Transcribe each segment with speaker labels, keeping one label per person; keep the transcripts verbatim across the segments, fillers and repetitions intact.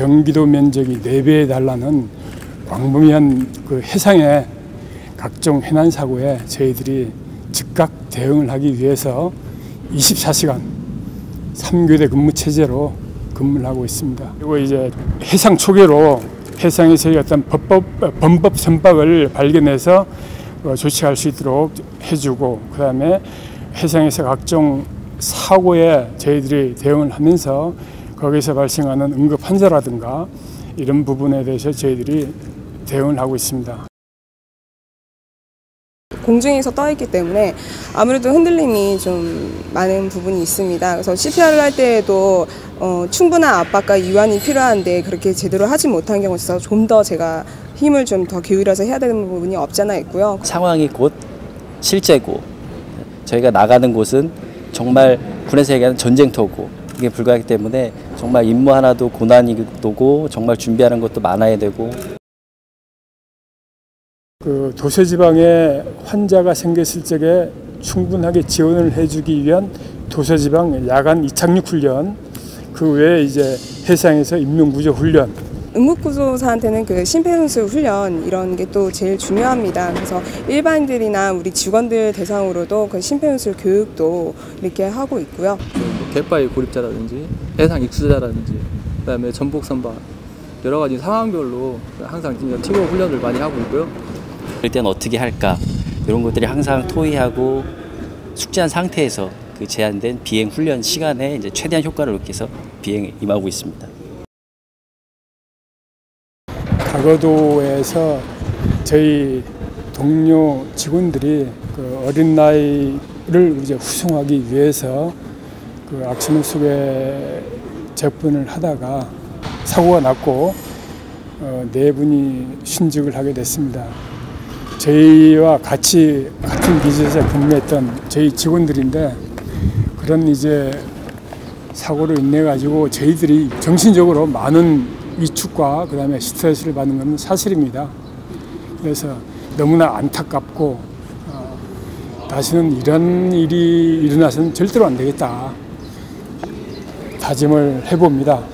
Speaker 1: 경기도 면적이 네 배에 달하는 광범위한 그 해상의 각종 해난 사고에 저희들이 즉각 대응을 하기 위해서 이십사 시간 삼 교대 근무 체제로 근무를 하고 있습니다. 그리고 이제 해상 초계로 해상에서의 어떤 범법, 범법 선박을 발견해서 조치할 수 있도록 해주고, 그 다음에 해상에서 각종 사고에 저희들이 대응을 하면서 거기서 발생하는 응급 환자라든가 이런 부분에 대해서 저희들이 대응을 하고 있습니다.
Speaker 2: 공중에서 떠 있기 때문에 아무래도 흔들림이 좀 많은 부분이 있습니다. 그래서 씨피알을 할 때에도 어, 충분한 압박과 이완이 필요한데 그렇게 제대로 하지 못한 경우가 있어서 좀 더 제가 힘을 좀 더 기울여서 해야 되는 부분이 없잖아 있고요.
Speaker 3: 상황이 곧 실제고 저희가 나가는 곳은 정말 군에서 얘기하는 전쟁터고 이게 불가하기 때문에 정말 임무 하나도 고난이도고 정말 준비하는 것도 많아야 되고.
Speaker 1: 그 도서지방에 환자가 생겼을 적에 충분하게 지원을 해주기 위한 도서지방 야간 이착륙 훈련, 그 외에 이제 해상에서 인명구조 훈련.
Speaker 2: 응급구조사한테는 그 심폐소생 훈련 이런 게 또 제일 중요합니다. 그래서 일반인들이나 우리 직원들 대상으로도 그 심폐소생 교육도 이렇게 하고 있고요.
Speaker 4: 뭐 갯바위 고립자라든지 해상 익수자라든지 그다음에 전복 선박 여러 가지 상황별로 항상 티고 훈련을 많이 하고 있고요.
Speaker 3: 그럴 때는 어떻게 할까 이런 것들이 항상 토의하고 숙지한 상태에서 그 제한된 비행 훈련 시간에 이제 최대한 효과를 얻기 위해서 비행에 임하고 있습니다.
Speaker 1: 가거도에서 저희 동료 직원들이 그 어린 나이를 이제 후송하기 위해서 그 악천후 속에 접근을 하다가 사고가 났고 어, 네 분이殉직을 하게 됐습니다. 저희와 같이 같은 기지에서 근무했던 저희 직원들인데 그런 이제 사고로 인해 가지고 저희들이 정신적으로 많은 위축과 그다음에 스트레스를 받는 건 사실입니다. 그래서 너무나 안타깝고 어, 다시는 이런 일이 일어나서는 절대로 안 되겠다 다짐을 해봅니다.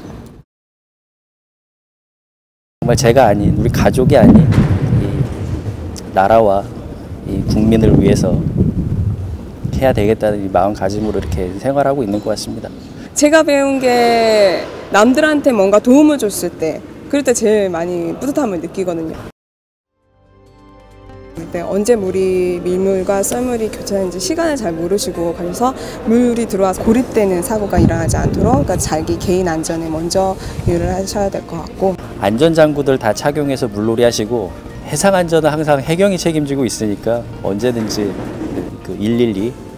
Speaker 3: 정말 제가 아닌 우리 가족이 아닌 나라와 이 국민을 위해서 해야 되겠다는 이 마음가짐으로 이렇게 생활하고 있는 것 같습니다.
Speaker 2: 제가 배운 게 남들한테 뭔가 도움을 줬을 때 그럴 때 제일 많이 뿌듯함을 느끼거든요. 그때 언제 물이 밀물과 썰물이 교차하는지 시간을 잘 모르시고 가셔서 물이 들어와서 고립되는 사고가 일어나지 않도록 그러니까 자기 개인 안전에 먼저 유의를 하셔야 될 것 같고,
Speaker 3: 안전장구들 다 착용해서 물놀이 하시고 해상 안전은 항상 해경이 책임지고 있으니까 언제든지 그 일일이